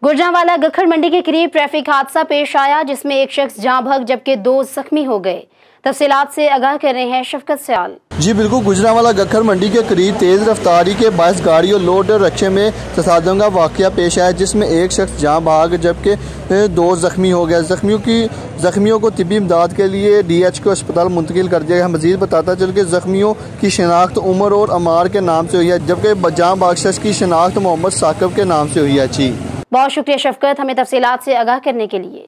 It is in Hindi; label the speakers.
Speaker 1: गुजरांवाला गखर मंडी के करीब ट्रैफिक हादसा पेश आया जिसमें एक शख्स जाँ बहक जबकि 2 जख्मी हो गए। तफसीलात से आगाह कर रहे हैं शफकत सयाल।
Speaker 2: जी बिल्कुल, गुजरांवाला गखर मंडी के करीब तेज़ रफ्तारी के बायस गाड़ी और लोड रक्शे में तसादम का वाक़या पेश आया जिसमें एक शख्स जाँ बहक जबकि 2 जख्मी हो गए। जख्मियों को तिब्बी इमदाद के लिए DH अस्पताल मुंतकिल कर दिया गया। मजीद बताता चल के जख्मियों की शनाख्त उमर और अमार के नाम से हुई है जबकि जाँ बहक शख्स की शनाख्त मोहम्मद साकिब के नाम से हुई है। जी
Speaker 1: बहुत शुक्रिया शफकत, हमें तफसीलात से आगाह करने के लिए।